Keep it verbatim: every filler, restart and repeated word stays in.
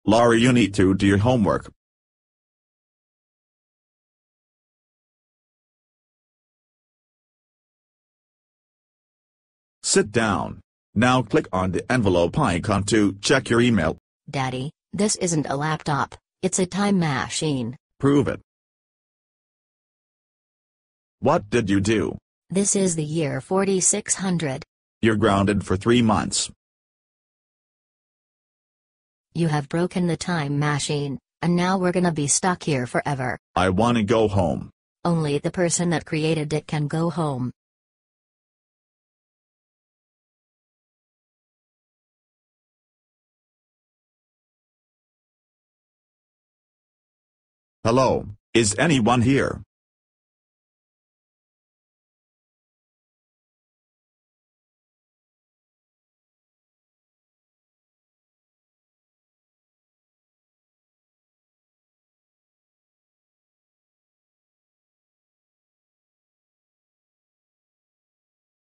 Laurie, you need to do your homework. Sit down. Now click on the envelope icon to check your email. Daddy, this isn't a laptop, it's a time machine. Prove it. What did you do? This is the year forty-six hundred. You're grounded for three months. You have broken the time machine, and now we're gonna be stuck here forever. I wanna go home. Only the person that created it can go home. Hello, is anyone here?